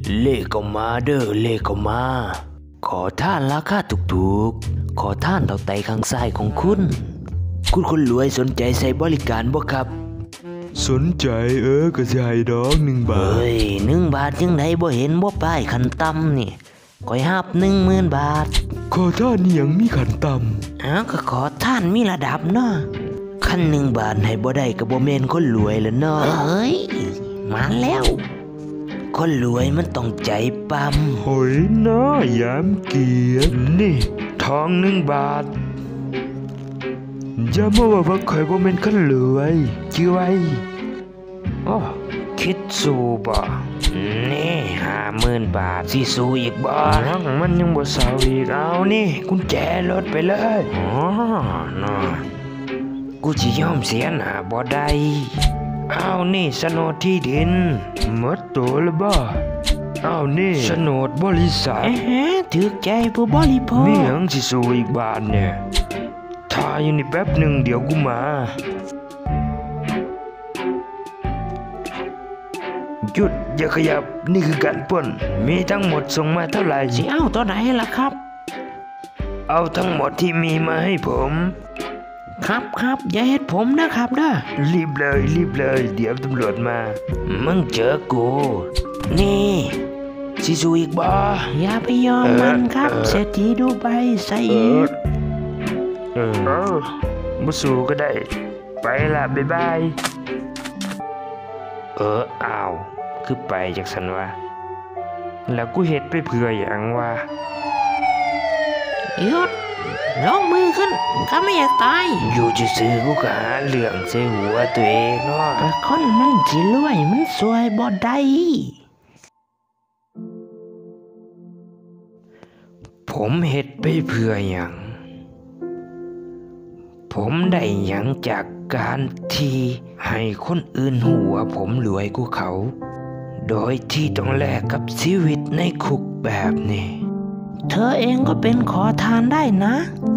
เลขก็มาเด้อเลขก็มาขอท่านราคาถูกๆขอท่านเต่าไตข้างซ้ายของคุณคนรวยสนใจใช้บริการบ่ครับสนใจก็สิให้ดอก1 บาทเฮ้ย1 บาทยังไงบ่เห็นบ่ป้ายขั้นต่ำนี่ขอยหับ10,000 บาทขอท่านนี่ยังมีขั้นต่ำก็ขอท่านมีระดับเนาะขั้น1 บาทให้บ่ได้ก็บ่แม่นคนรวยแล้วเนาะเฮ้ยมาแล้วคนรวยมันต้องใจปั๊มโหยน้อยามเกียรตินี่ทอง1 บาทอย่ามาว่าข่อยบ่แม่นคนรวยจื้อไว้อ้อคิดสู้บ่นี่50,000 บาทสิสู้อีกบ่มันยังบ่เซาอีกเอานี่กุญแจรถไปเลยเนาะกูสิยอมเสียหน้าบ่ได้เอานี่โฉนดที่ดินหมดตัวแล้วบ่เอานี่โฉนดบริษัทถูกใจผู้บริโภคมีหยังสิสู้อีกบาทเนี่ยถ้าอยู่นี่แป๊บหนึ่งเดี๋ยวกูมาหยุดอย่าขยับนี่คือการปล้นมีทั้งหมดส่งมาเท่าไหร่สิเอาตัวไหนล่ะครับเอาทั้งหมดที่มีมาให้ผมครับอย่าเฮ็ดผมนะครับนะรีบเลยเดี๋ยวตำรวจมามึงเจอกูนี่สิสู้อีกบ่อย่าไปยอมมันครับเศรษฐีดูใบใส่บ่สู้ก็ได้ไปละบ๊ายบายอ้าวคือไปจากสันวะแล้วกูเฮ็ดไปเพื่ออย่างวะหยุดลงมือขึ้นข้าไม่อยากตายอยู่ซื่อๆกูก็หาเรื่องใส่หัวตัวเองเนาะคนมันสิรวยมันสวยบ่ได้ผมเฮ็ดไปเพื่ออย่างผมได้หยังจากการที่ให้คนอื่นหัวผมรวยกว่าเขาโดยที่ต้องแลกกับชีวิตในคุกแบบนี้เธอเองก็เป็นขอทานได้นะ